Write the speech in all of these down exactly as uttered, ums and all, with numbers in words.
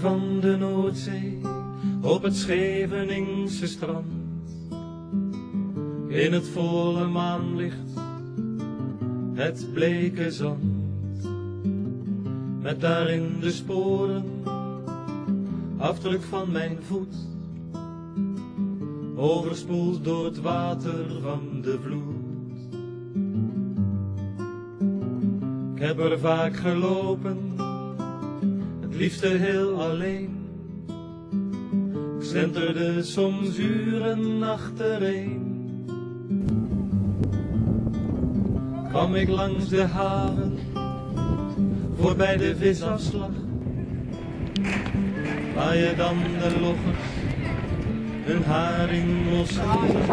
van de Noordzee, op het Scheveningse strand. In het volle maanlicht, het bleke zand. Met daarin de sporen, afdruk van mijn voet. Overspoeld door het water van de vloed. Ik heb er vaak gelopen, het liefste heel alleen. Ik slenterde soms uren achtereen. Kwam ik langs de haven, voorbij de visafslag, waar je dan de loggers hun haring lossen.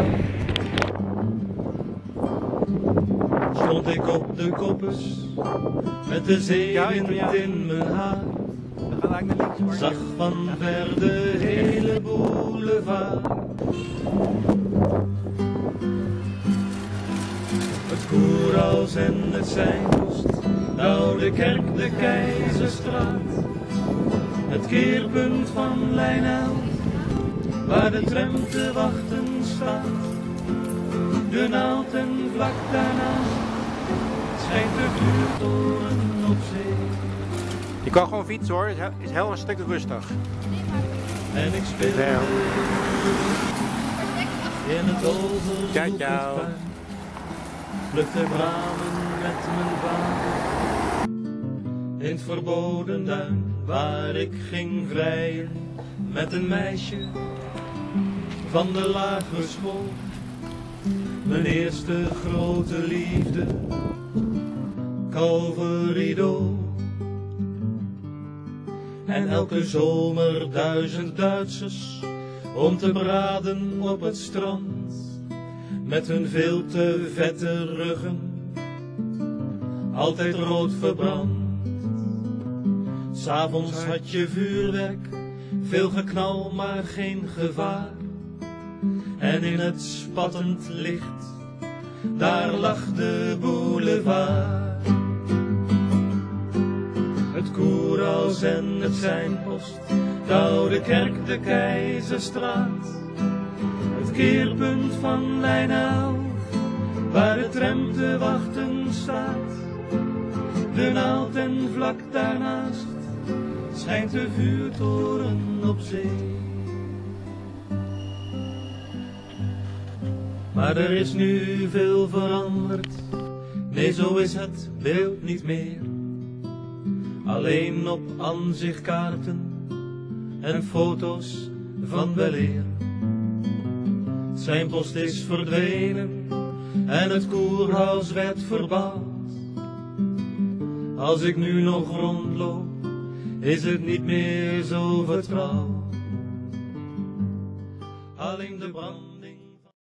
Stond ik op de koppes, met de zeewind in mijn haar. Zag van ver de hele boulevard. Het Koerhuis en het Seinpost, de Oude Kerk, de Keizerstraat. Het keerpunt van lijn elf, waar de tram te wachten staat. De naald en vlak daarnaast schijnt de vuurtoren op zee. Je kan gewoon fietsen hoor, het is heel een stuk rustig. En ik speelde in het overzoekend plukte bramen met mijn vader. In het verboden duin, waar ik ging vrijen met een meisje van de lagere school. Mijn eerste grote liefde, Calvarido. En elke zomer duizend Duitsers om te braden op het strand. Met hun veel te vette ruggen, altijd rood verbrand. 'S Avonds had je vuurwerk, veel geknal maar geen gevaar. En in het spattend licht, daar lag de boulevard. Het Koerhuis en het Seinpost, de Oude Kerk, de Keizerstraat. Het keerpunt van lijn elf, waar de tram te wachten staat. De naald en vlak daarnaast schijnt de vuurtoren op zee. Maar er is nu veel veranderd, nee zo is het beeld niet meer. Alleen op aanzichtkaarten en foto's van weleer. Zijn post is verdwenen en het Koerhuis werd verbouwd. Als ik nu nog rondloop, is het niet meer zo vertrouwd. Alleen de brand